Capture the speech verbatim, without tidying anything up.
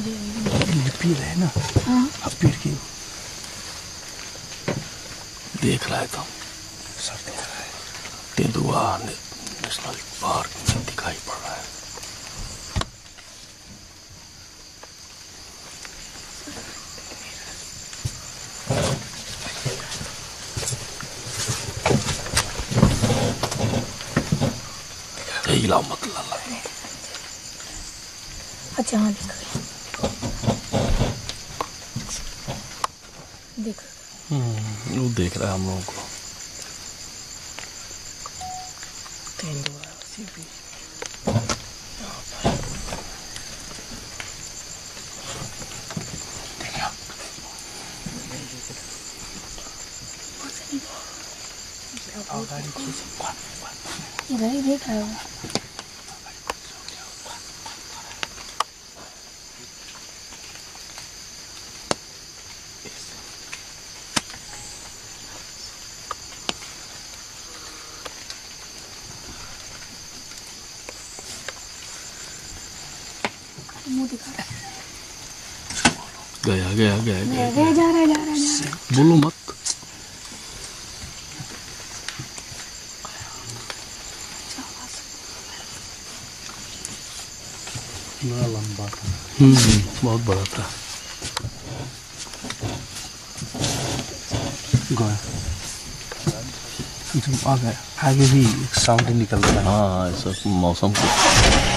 लिपि रहे ना। हाँ। अब पेड़ की देख रहा है तो सर देख रहा है। तेंदुआ नेशनल पार्क में दिखाई पड़ रहा है। हिलाओ मत लाला। अच्छा हाँ देखो देखो। हम्म वो देख रहा है हम लोगों को। तेंदुआ भी इधर ही देख रहा है। मुंह दिखा रहा है। गया गया गया गया, गया जा रहा है जा रहा है जा रहा है। बोलो मत। बड़ा लंबा था। हम्म बहुत बड़ा था। गया जब आ गया आगे भी एक साउंड निकल रहा है। हाँ ऐसा मौसम